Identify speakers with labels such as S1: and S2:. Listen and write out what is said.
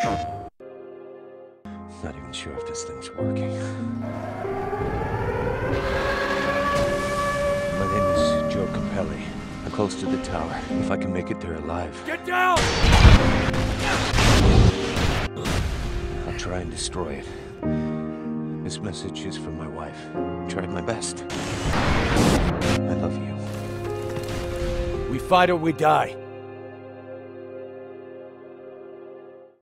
S1: Not even sure if this thing's working. My name is Joe Capelli. I'm close to the tower. If I can make it there alive,
S2: Get down!
S1: I'll try and destroy it. This message is from my wife. I tried my best. I love you.
S2: We fight or we die.